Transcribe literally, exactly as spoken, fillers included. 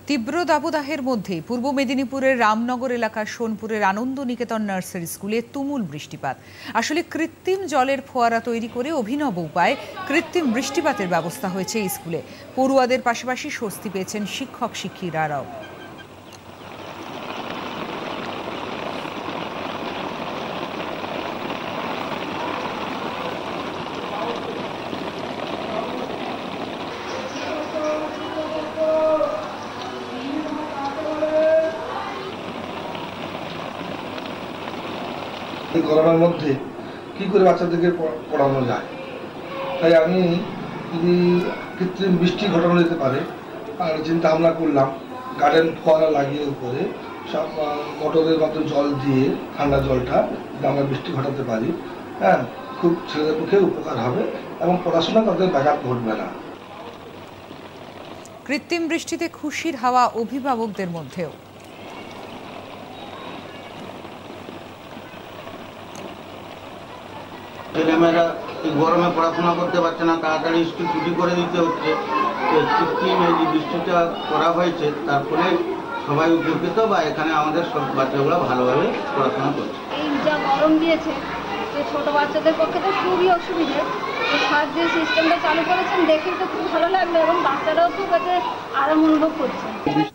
তীব্র দাবদাহের মধ্যেই পূর্ব মেদিনীপুরের রামনগর এলাকার সোনপুরের আনন্দ নিকেতন নার্সারি স্কুলে তুমুল বৃষ্টিপাত। আসলে কৃত্রিম জলের ফোয়ারা তৈরি করে অভিনব উপায়ে কৃত্রিম বৃষ্টিপাতের ব্যবস্থা হয়েছে এই স্কুলে। পড়ুয়াদের পাশাপাশি স্বস্তি পেয়েছেন শিক্ষক শিক্ষিকারাও। এই গরমের মধ্যে কি করে বাচ্চাদেরকে পড়ানো যায়, তাই আমি যদি কৃত্রিম বৃষ্টি ঘটানো যেতে পারে আর চিন্তা ভাবনা করলাম গার্ডেন ফোয়ারা লাগিয়ে উপরে সব মোটরের মতো জল দিয়ে ঠান্ডা জলটা আমরা বৃষ্টি ঘটাতে পারি। হ্যাঁ, খুব ছেলেদের পক্ষে উপকার হবে এবং পড়াশোনা তাদের ব্যাঘাত ঘটবে না। কৃত্রিম বৃষ্টিতে খুশির হাওয়া অভিভাবকদের মধ্যেও। ছেলেমেয়েরা গরমে পড়াশোনা করতে পারছে না, তাড়াতাড়ি স্কুল ছুটি করে দিতে হচ্ছে। কৃত্রিম এই যে বৃষ্টিটা করা হয়েছে তার ফলে সবাই উপকৃত, বা এখানে আমাদের সব বাচ্চাগুলো ভালোভাবে পড়াশোনা করছে। এই যা গরম দিয়েছে যে ছোট বাচ্চাদের পক্ষে তো খুবই অসুবিধে। সার যে সিস্টেমটা চালু করেছেন দেখে তো খুব ভালো লাগলো এবং বাচ্চারাও খুব এতে আরাম অনুভব করছে।